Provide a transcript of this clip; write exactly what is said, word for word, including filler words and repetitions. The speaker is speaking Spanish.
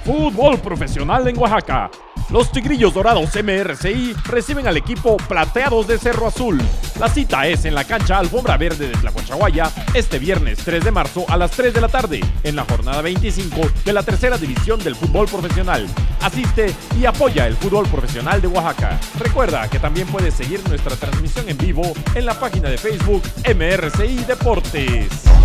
Fútbol profesional en Oaxaca. Los Tigrillos Dorados M R C I reciben al equipo Plateados de Cerro Azul. La cita es en la cancha Alfombra Verde de Tlacochahuaya este viernes tres de marzo a las tres de la tarde, en la jornada veinticinco de la tercera división del fútbol profesional. Asiste y apoya el fútbol profesional de Oaxaca. Recuerda que también puedes seguir nuestra transmisión en vivo en la página de Facebook M R C I Deportes.